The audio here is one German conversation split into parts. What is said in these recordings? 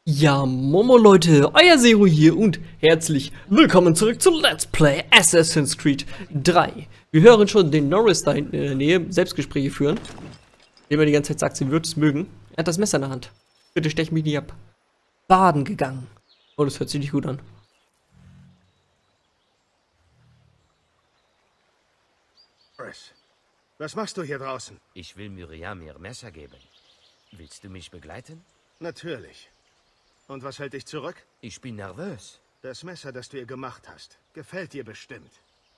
Ja, Momo Leute, euer Zero hier und herzlich willkommen zurück zu Let's Play Assassin's Creed 3. Wir hören schon den Norris da hinten in der Nähe Selbstgespräche führen, dem er die ganze Zeit sagt, sie wird es mögen. Er hat das Messer in der Hand. Bitte stech mich nicht ab. Baden gegangen. Oh, das hört sich nicht gut an. Norris, was machst du hier draußen? Ich will Miriam ihr Messer geben. Willst du mich begleiten? Natürlich. Und was hält dich zurück? Ich bin nervös. Das Messer, das du ihr gemacht hast, gefällt dir bestimmt.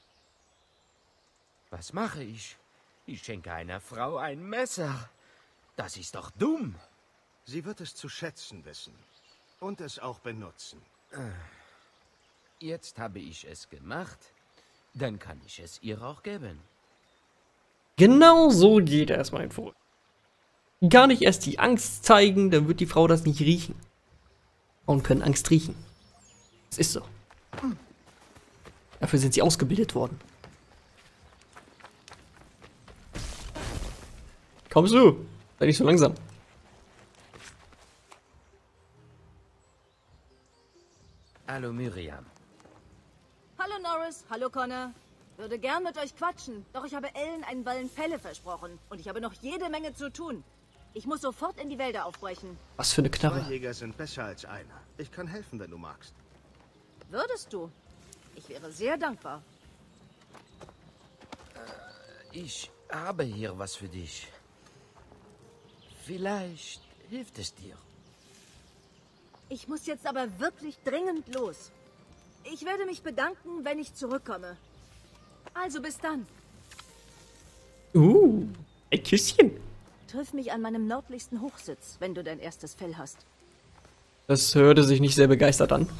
Was mache ich? Ich schenke einer Frau ein Messer. Das ist doch dumm. Sie wird es zu schätzen wissen. Und es auch benutzen. Jetzt habe ich es gemacht. Dann kann ich es ihr auch geben. Genau so geht er erstmal vor. Gar nicht erst die Angst zeigen, dann wird die Frau das nicht riechen. Frauen können Angst riechen. Das ist so. Dafür sind sie ausgebildet worden. Kommst du? Sei nicht so langsam. Hallo Miriam. Hallo Norris, hallo Connor. Würde gern mit euch quatschen, doch ich habe Ellen einen Ballen Felle versprochen. Und ich habe noch jede Menge zu tun. Ich muss sofort in die Wälder aufbrechen. Was für eine Knarre. 2 Jäger sind besser als einer. Ich kann helfen, wenn du magst. Würdest du? Ich wäre sehr dankbar. Ich habe hier was für dich. Vielleicht hilft es dir. Ich muss jetzt aber wirklich dringend los. Ich werde mich bedanken, wenn ich zurückkomme. Also bis dann. Ein Küsschen. Triff mich an meinem nördlichsten Hochsitz, wenn du dein erstes Fell hast. Das hörte sich nicht sehr begeistert an.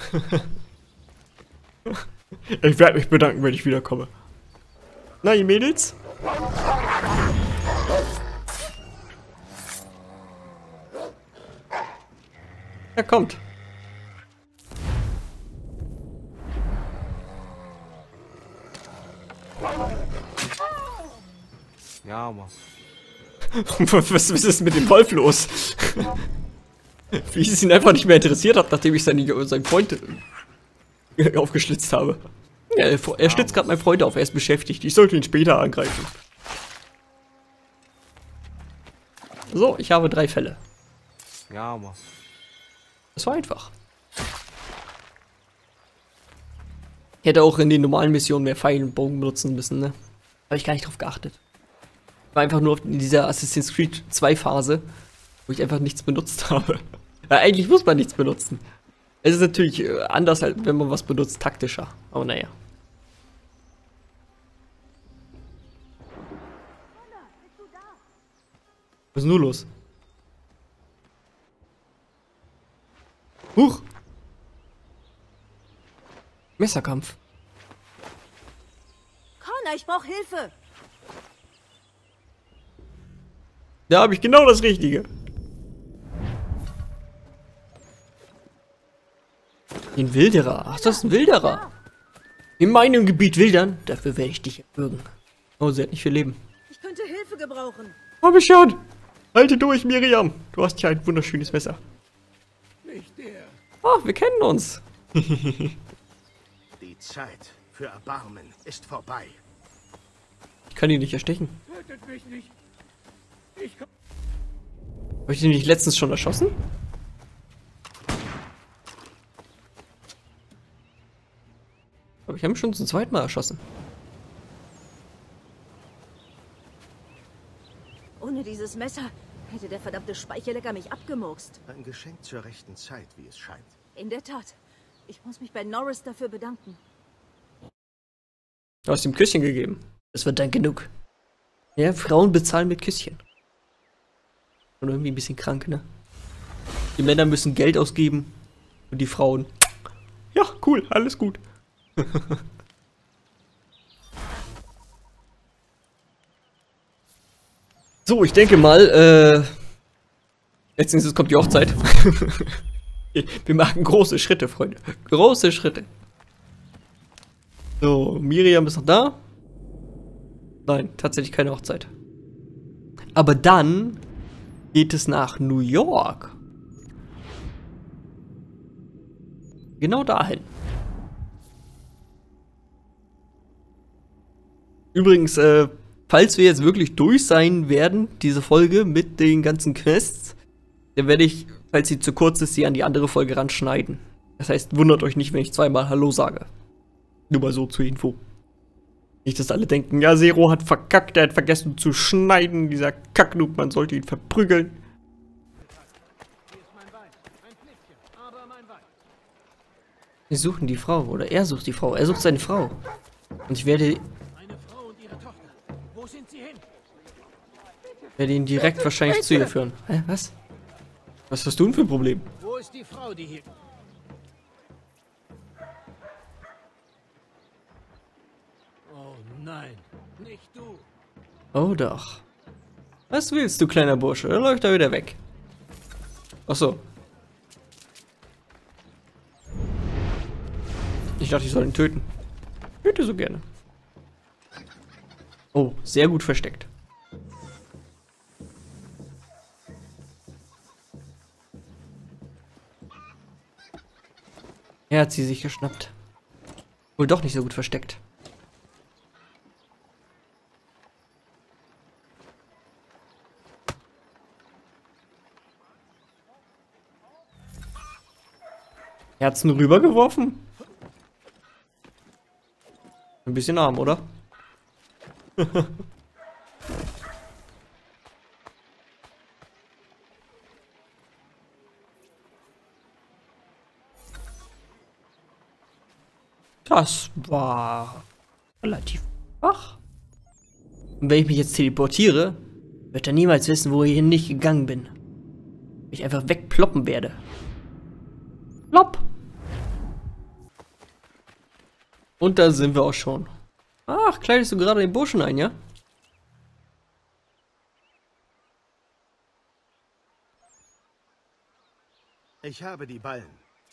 Ich werde mich bedanken, wenn ich wiederkomme. Na, ihr Mädels? Er kommt. Ja, Mann. Was ist mit dem Wolf los? Wie ich es ihn einfach nicht mehr interessiert habe, nachdem ich seinen Freund aufgeschlitzt habe. Ja, er schlitzt gerade meinen Freund auf, er ist beschäftigt. Ich sollte ihn später angreifen. So, ich habe 3 Fälle. Ja, Mann. Das war einfach. Ich hätte auch in den normalen Missionen mehr Pfeil und Bogen benutzen müssen, ne? Habe ich gar nicht drauf geachtet. War einfach nur in dieser Assassin's Creed 2 Phase, wo ich einfach nichts benutzt habe. Ja, eigentlich muss man nichts benutzen. Es ist natürlich anders, halt, wenn man was benutzt, taktischer. Aber naja. Was ist denn nur los? Huch! Messerkampf. Connor, ich brauche Hilfe. Da habe ich genau das Richtige. Den Wilderer. Ach, das ist ein Wilderer. In meinem Gebiet wildern, dafür werde ich dich erwürgen. Oh, sie hat nicht viel Leben. Ich könnte Hilfe gebrauchen. Hab ich schon. Halte durch, Miriam. Du hast ja ein wunderschönes Messer. Nicht der. Oh, wir kennen uns. Die Zeit für Erbarmen ist vorbei. Ich kann ihn nicht erstechen. Tötet mich nicht. Habe ich den nicht letztens schon erschossen? Aber ich habe ihn schon zum 2. Mal erschossen. Ohne dieses Messer hätte der verdammte Speicherlecker mich abgemurkst. Ein Geschenk zur rechten Zeit, wie es scheint. In der Tat. Ich muss mich bei Norris dafür bedanken. Du hast ihm Küsschen gegeben. Das wird dann genug. Ja, Frauen bezahlen mit Küsschen. Und irgendwie ein bisschen krank, ne? Die Männer müssen Geld ausgeben. Und die Frauen. Ja, cool, alles gut. So, ich denke mal, letztens kommt die Hochzeit. Wir machen große Schritte, Freunde. Große Schritte. So, Miriam ist noch da. Nein, tatsächlich keine Hochzeit. Aber dann geht es nach New York. Genau dahin. Übrigens, falls wir jetzt wirklich durch sein werden, diese Folge mit den ganzen Quests, dann werde ich, falls sie zu kurz ist, sie an die andere Folge ranschneiden. Das heißt, wundert euch nicht, wenn ich zweimal Hallo sage. Nur mal so zur Info. Nicht, dass alle denken, ja, Zero hat verkackt, er hat vergessen zu schneiden, dieser Kacknoob, man sollte ihn verprügeln. Wir suchen die Frau, oder er sucht die Frau, er sucht seine Frau. Und ich werde ihn direkt wahrscheinlich zu ihr führen. Hä, was? Was hast du denn für ein Problem? Wo ist die Frau, die hier... Oh nein, nicht du. Oh doch. Was willst du, kleiner Bursche? Dann läuft er wieder weg. Ach so. Ich dachte, ich soll ihn töten. Töte so gerne. Oh, sehr gut versteckt. Er hat sie sich geschnappt. Wohl doch nicht so gut versteckt. Herzen rübergeworfen? Ein bisschen arm, oder? Das war relativ schwach. Und wenn ich mich jetzt teleportiere, wird er niemals wissen, wo ich nicht gegangen bin. Wenn ich einfach wegploppen werde. Plopp! Und da sind wir auch schon. Ach, kleidest du gerade den Burschen ein, ja? Ich habe die Ballen.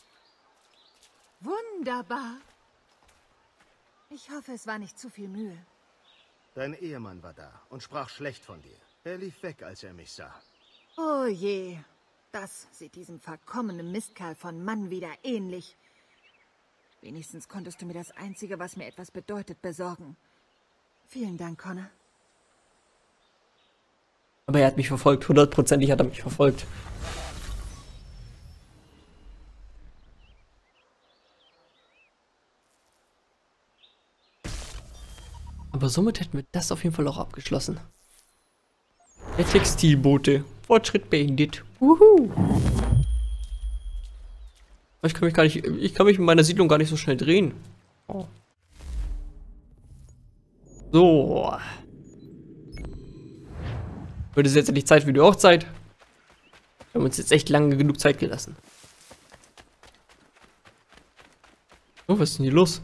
Wunderbar. Ich hoffe, es war nicht zu viel Mühe. Dein Ehemann war da und sprach schlecht von dir. Er lief weg, als er mich sah. Oh je. Das sieht diesem verkommenen Mistkerl von Mann wieder ähnlich. Wenigstens konntest du mir das Einzige, was mir etwas bedeutet, besorgen. Vielen Dank, Connor. Aber er hat mich verfolgt. 100%ig hat er mich verfolgt. Aber somit hätten wir das auf jeden Fall auch abgeschlossen. Der Textilbote. Fortschritt beendet. Wuhu. Ich kann mich in meiner Siedlung gar nicht so schnell drehen. Oh. So. Wird es jetzt endlich Zeit für die Hochzeit? Wir haben uns jetzt echt lange genug Zeit gelassen. Oh, was ist denn hier los?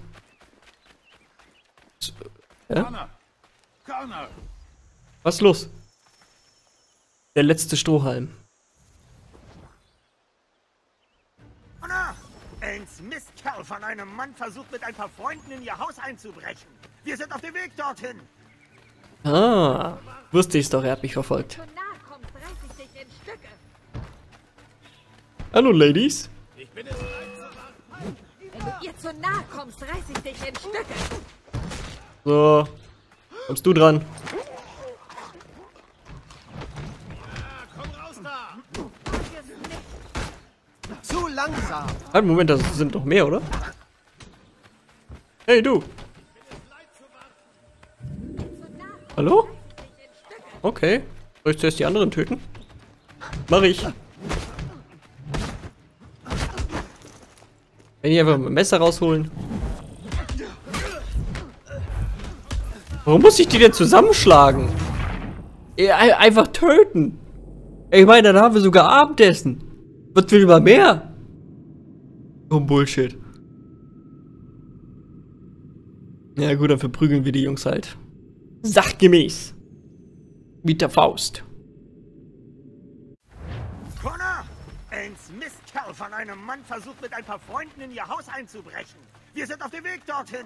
Ja? Connor. Was ist los? Der letzte Strohhalm. Connor! Ellens Mistkerl von einem Mann versucht mit ein paar Freunden in ihr Haus einzubrechen. Wir sind auf dem Weg dorthin. Ah, wusste ich's doch, er hat mich verfolgt. Hallo, Ladies. Wenn du ihr zu nahe kommst, reiß ich dich in Stücke. So, kommst du dran. Komm raus da. Zu langsam! Halt, Moment, das sind noch mehr, oder? Hey, du. Hallo? Okay. Soll ich zuerst die anderen töten? Mach ich. Wenn die einfach mit dem Messer rausholen. Warum muss ich die denn zusammenschlagen? Einfach töten. Ich meine, dann haben wir sogar Abendessen. Was will man mehr? Oh, Bullshit. Ja gut, dann verprügeln wir die Jungs halt. Sachgemäß. Mit der Faust. Connor! Ellens Mistkerl von einem Mann versucht mit ein paar Freunden in ihr Haus einzubrechen. Wir sind auf dem Weg dorthin.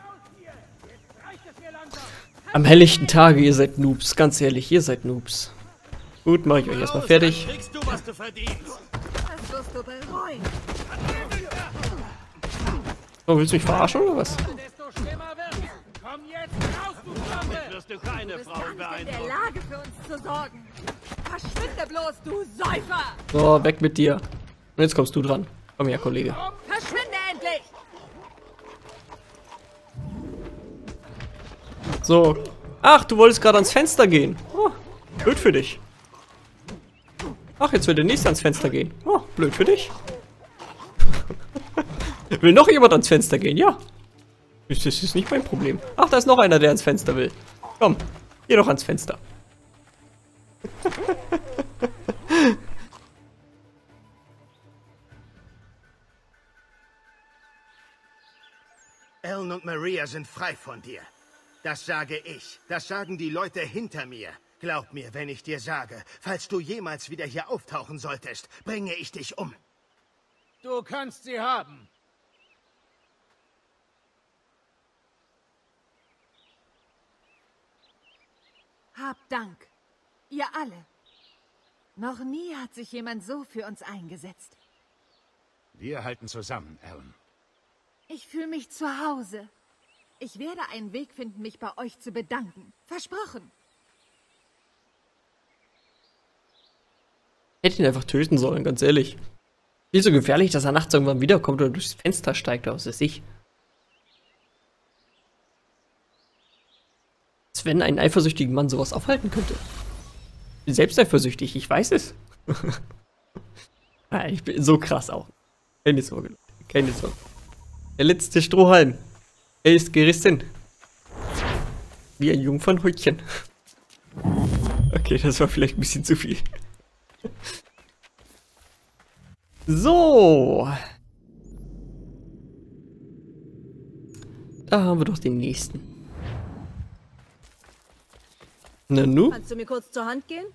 Am helllichten Tage, ihr seid Noobs. Ganz ehrlich, ihr seid Noobs. Gut, mache ich euch erstmal fertig. Kriegst du, was du verdienst. Das wirst du bereuen. Oh, willst du mich verarschen oder was? Desto schlimmer wird's. Komm jetzt raus, du Schlampe! Wirst du keine Du bist Frauen gar nicht in der beeindrucken. Lage, für uns zu sorgen. Verschwinde bloß, du Säufer! So, weg mit dir. Und jetzt kommst du dran. Komm her, Kollege. Verschwinde endlich! So. Ach, du wolltest gerade ans Fenster gehen. Oh, blöd für dich. Ach, jetzt will der Nächste ans Fenster gehen. Oh, blöd für dich. Will noch jemand ans Fenster gehen? Ja. Das ist nicht mein Problem. Ach, da ist noch einer, der ans Fenster will. Komm, geh doch ans Fenster. Alan und Maria sind frei von dir. Das sage ich. Das sagen die Leute hinter mir. Glaub mir, wenn ich dir sage, falls du jemals wieder hier auftauchen solltest, bringe ich dich um. Du kannst sie haben. Habt Dank. Ihr alle. Noch nie hat sich jemand so für uns eingesetzt. Wir halten zusammen, Alan. Ich fühle mich zu Hause. Ich werde einen Weg finden, mich bei euch zu bedanken. Versprochen. Hätte ihn einfach töten sollen, ganz ehrlich. Viel so gefährlich, dass er nachts irgendwann wiederkommt oder durchs Fenster steigt, aus ist ich. Als wenn ein eifersüchtiger Mann sowas aufhalten könnte. Ich bin selbst eifersüchtig, ich weiß es. Ich bin so krass auch. Keine Sorge, Leute. Keine Sorge. Der letzte Strohhalm. Er ist gerissen. Wie ein Jungfernhäutchen. Okay, das war vielleicht ein bisschen zu viel. So. Da haben wir doch den nächsten. Nanu? Kannst du mir kurz zur Hand gehen?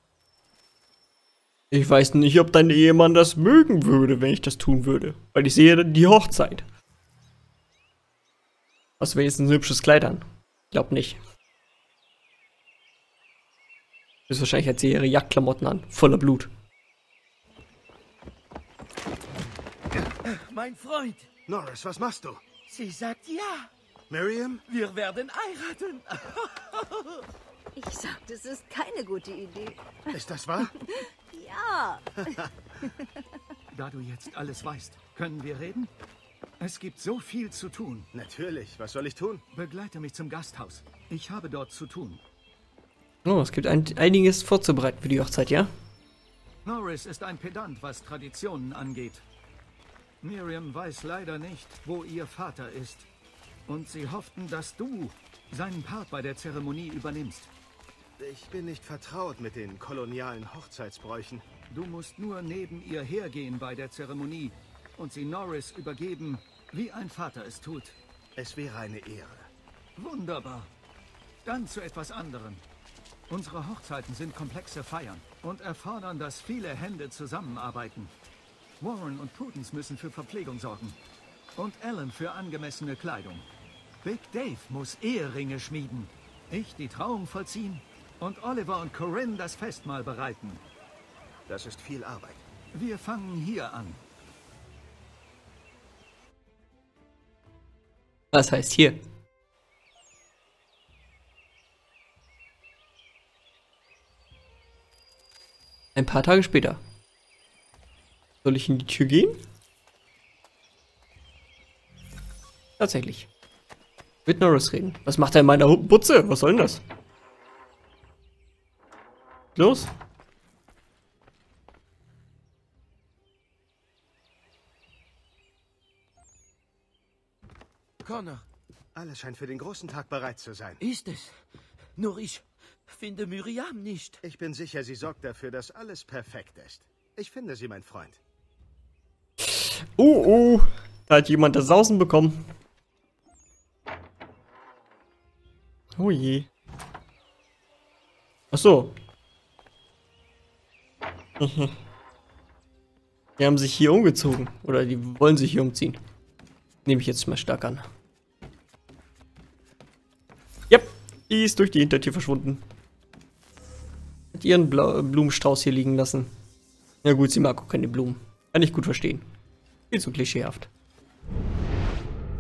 Ich weiß nicht, ob dein Ehemann das mögen würde, wenn ich das tun würde. Weil ich sehe die Hochzeit. Hast du wenigstens ein hübsches Kleid an? Ich glaub nicht. Höchstwahrscheinlich hat sie ihre Jagdklamotten an. Voller Blut. Mein Freund, Norris, was machst du? sie sagt ja. Miriam? Wir werden heiraten. Ich sagte, es ist keine gute Idee. Ist das wahr? Ja. Da du jetzt alles weißt, können wir reden? Es gibt so viel zu tun. Natürlich. Was soll ich tun? Begleite mich zum Gasthaus. Ich habe dort zu tun. Oh, es gibt einiges vorzubereiten für die Hochzeit, ja? Norris ist ein Pedant, was Traditionen angeht. Miriam weiß leider nicht, wo ihr Vater ist. Und sie hofften, dass du seinen Part bei der Zeremonie übernimmst. Ich bin nicht vertraut mit den kolonialen Hochzeitsbräuchen. Du musst nur neben ihr hergehen bei der Zeremonie und sie Norris übergeben, wie ein Vater es tut. Es wäre eine Ehre. Wunderbar. Dann zu etwas anderem. Unsere Hochzeiten sind komplexe Feiern und erfordern, dass viele Hände zusammenarbeiten. Warren und Prudence müssen für Verpflegung sorgen. Und Alan für angemessene Kleidung. Big Dave muss Eheringe schmieden. Ich die Trauung vollziehen und Oliver und Corinne das Festmahl bereiten. Das ist viel Arbeit. Wir fangen hier an. Was heißt hier? Ein paar Tage später. Soll ich in die Tür gehen? Tatsächlich. Mit Norris reden. Was macht er in meiner Butze? Was soll denn das? Los? Connor, Alles scheint für den großen Tag bereit zu sein. ist es. Nur ich finde Miriam nicht. Ich bin sicher, sie sorgt dafür, dass alles perfekt ist. Ich finde sie, mein Freund. Oh. Da hat jemand das Sausen bekommen. Oh je. Ach so. Die haben sich hier umgezogen. Oder die wollen sich hier umziehen. Nehme ich jetzt mal stark an. Yep, die ist durch die Hintertür verschwunden. Hat ihren Blumenstrauß hier liegen lassen. Ja gut, sie mag auch keine Blumen. Kann ich gut verstehen. Viel zu klischeehaft.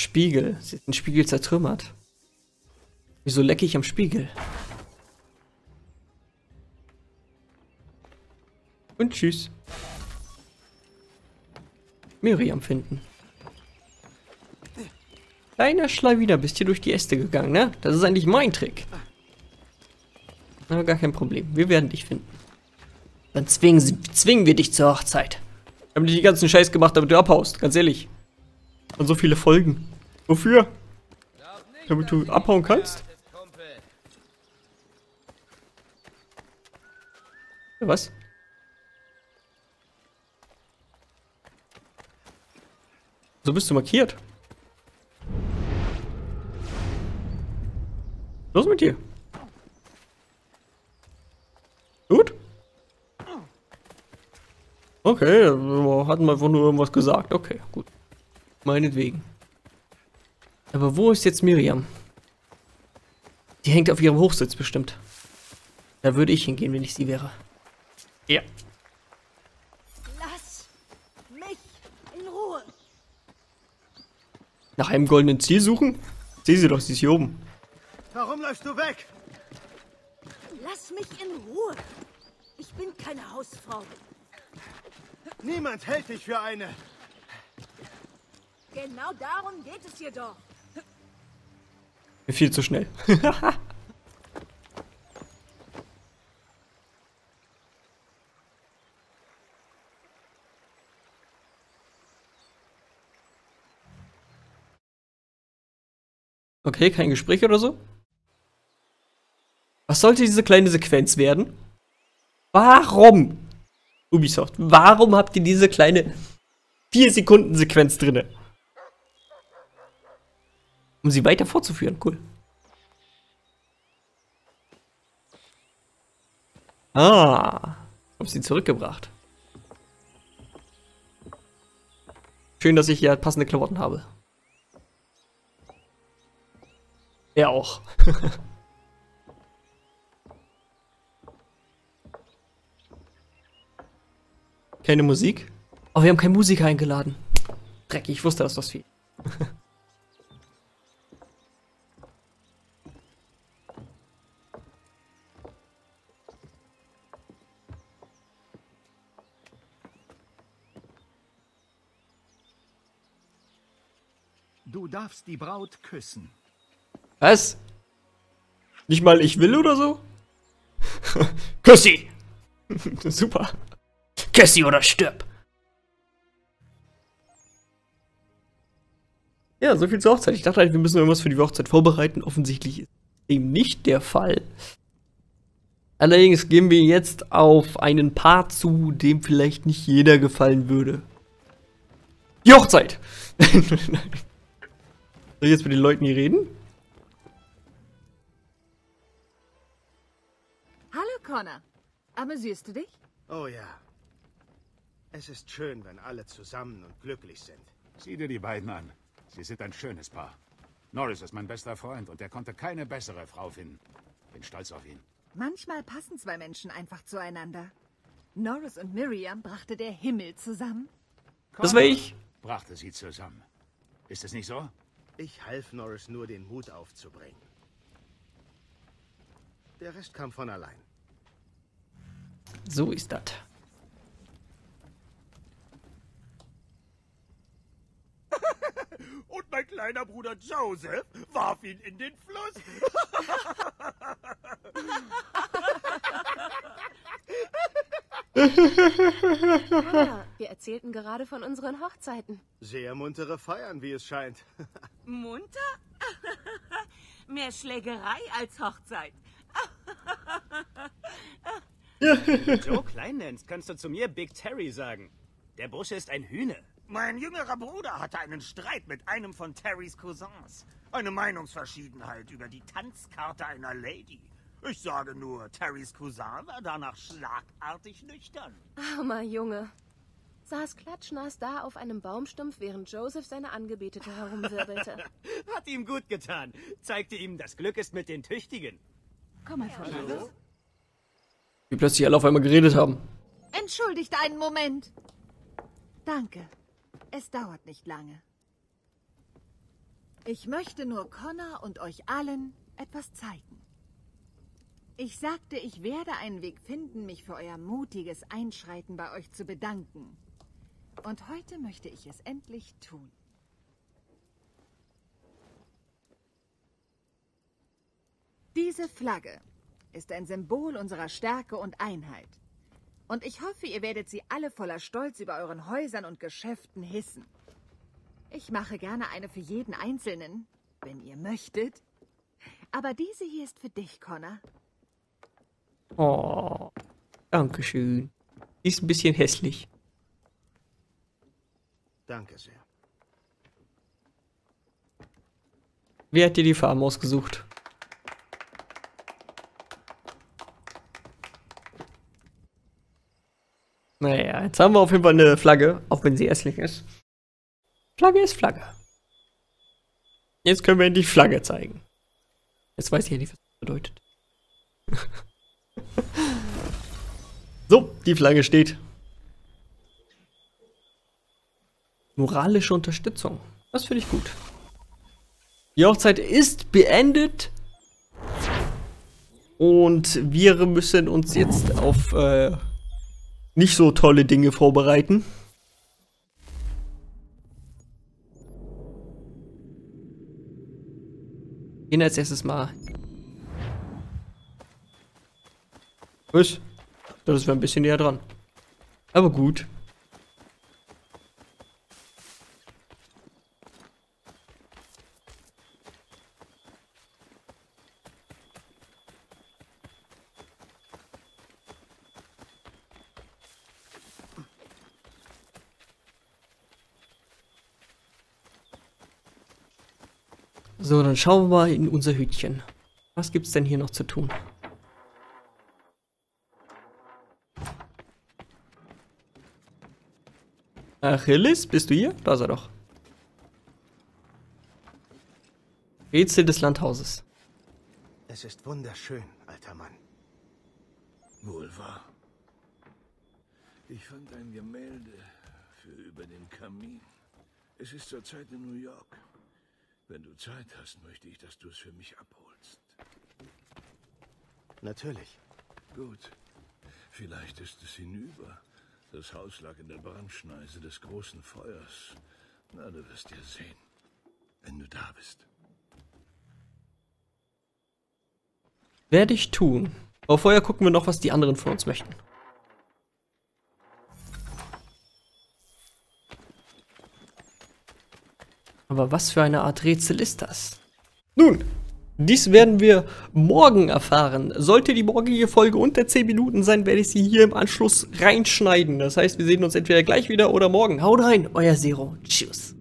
Spiegel. Sie hat den Spiegel zertrümmert. Wieso lecke ich am Spiegel? Und tschüss. Miriam finden. Kleiner Schlawiner, bist hier durch die Äste gegangen, ne? Das ist eigentlich mein Trick. Aber gar kein Problem. Wir werden dich finden. Dann zwingen wir dich zur Hochzeit. Wir haben nicht den ganzen Scheiß gemacht, damit du abhaust. Ganz ehrlich. Und so viele Folgen. Wofür? Damit du abhauen kannst? Ja, was? So bist du markiert. Los mit dir. Gut. Okay, hatten wir einfach nur irgendwas gesagt. Okay, gut. Meinetwegen. Aber wo ist jetzt Miriam? Die hängt auf ihrem Hochsitz bestimmt. Da würde ich hingehen, wenn ich sie wäre. Ja. Lass mich in Ruhe. Nach einem goldenen Ziel suchen? Sieh sie doch, sie ist hier oben. Warum läufst du weg? Lass mich in Ruhe. Ich bin keine Hausfrau. Niemand hält dich für eine. Genau darum geht es hier doch. Viel zu schnell. Okay, kein Gespräch oder so? Was sollte diese kleine Sequenz werden? Warum? Ubisoft, warum habt ihr diese kleine 4-Sekunden-Sequenz drinne? Um sie weiter fortzuführen, cool. Ah, hab sie zurückgebracht. Schön, dass ich hier passende Klamotten habe. Er auch. Keine Musik? Oh, wir haben keinen Musiker eingeladen. Dreckig, ich wusste, dass das fehlt. Du darfst die Braut küssen. Was? Nicht mal ich will oder so? Küssi! Super. Küssi oder stirb! Ja, so viel zur Hochzeit. Ich dachte halt, wir müssen irgendwas für die Hochzeit vorbereiten. Offensichtlich ist dem nicht der Fall. Allerdings gehen wir jetzt auf einen Part zu, dem vielleicht nicht jeder gefallen würde. Die Hochzeit! Soll ich jetzt mit den Leuten hier reden? Hallo, Connor. Amüsierst du dich? Oh ja. Es ist schön, wenn alle zusammen und glücklich sind. Sieh dir die beiden an. Sie sind ein schönes Paar. Norris ist mein bester Freund und er konnte keine bessere Frau finden. Bin stolz auf ihn. Manchmal passen zwei Menschen einfach zueinander. Norris und Miriam brachte der Himmel zusammen. Das war ich. Brachte sie zusammen. Ist es nicht so? Ich half Norris nur, den Mut aufzubringen. Der Rest kam von allein. So ist das. Und mein kleiner Bruder Joseph warf ihn in den Fluss. Connor, wir erzählten gerade von unseren Hochzeiten. Sehr muntere Feiern, wie es scheint. Munter? Mehr Schlägerei als Hochzeit. Wenn du Joe klein nennst, kannst du zu mir Big Terry sagen. Der Bursche ist ein Hühne. Mein jüngerer Bruder hatte einen Streit mit einem von Terrys Cousins. Eine Meinungsverschiedenheit über die Tanzkarte einer Lady. Ich sage nur, Terrys Cousin war danach schlagartig nüchtern. Armer Junge. Saß klatschnass da auf einem Baumstumpf, während Joseph seine Angebetete herumwirbelte. Hat ihm gut getan. Zeigte ihm, das Glück ist mit den Tüchtigen. Komm mal vor. Wie plötzlich alle auf einmal geredet haben. Entschuldigt einen Moment. Danke. Es dauert nicht lange. Ich möchte nur Connor und euch allen etwas zeigen. Ich sagte, ich werde einen Weg finden, mich für euer mutiges Einschreiten bei euch zu bedanken. Und heute möchte ich es endlich tun. Diese Flagge ist ein Symbol unserer Stärke und Einheit. Und ich hoffe, ihr werdet sie alle voller Stolz über euren Häusern und Geschäften hissen. Ich mache gerne eine für jeden Einzelnen, wenn ihr möchtet. Aber diese hier ist für dich, Connor. Oh, danke schön. Die ist ein bisschen hässlich. Danke sehr. Wer hat dir die Farben ausgesucht? Naja, jetzt haben wir auf jeden Fall eine Flagge, auch wenn sie hässlich ist. Flagge ist Flagge. Jetzt können wir endlich Flagge zeigen. Jetzt weiß ich ja nicht, was das bedeutet. So, die Flagge steht. Moralische Unterstützung. Das finde ich gut. Die Hochzeit ist beendet. Und wir müssen uns jetzt auf nicht so tolle Dinge vorbereiten. Gehen als erstes mal. Was? Das wäre ein bisschen näher dran. Aber gut. So, dann schauen wir mal in unser Hütchen. Was gibt's denn hier noch zu tun? Achilles, bist du hier? Da ist er doch. Rätsel des Landhauses. Es ist wunderschön, alter Mann. Wohl wahr. Ich fand ein Gemälde für über dem Kamin. Es ist zurzeit in New York. Wenn du Zeit hast, möchte ich, dass du es für mich abholst. Natürlich. Gut. Vielleicht ist es hinüber. Das Haus lag in der Brandschneise des großen Feuers. Na, du wirst ja sehen, wenn du da bist. Werde ich tun. Aber vorher gucken wir noch, was die anderen von uns möchten. Aber was für eine Art Rätsel ist das? Nun, dies werden wir morgen erfahren. Sollte die morgige Folge unter 10 Minuten sein, werde ich sie hier im Anschluss reinschneiden. Das heißt, wir sehen uns entweder gleich wieder oder morgen. Haut rein, euer Zero. Tschüss.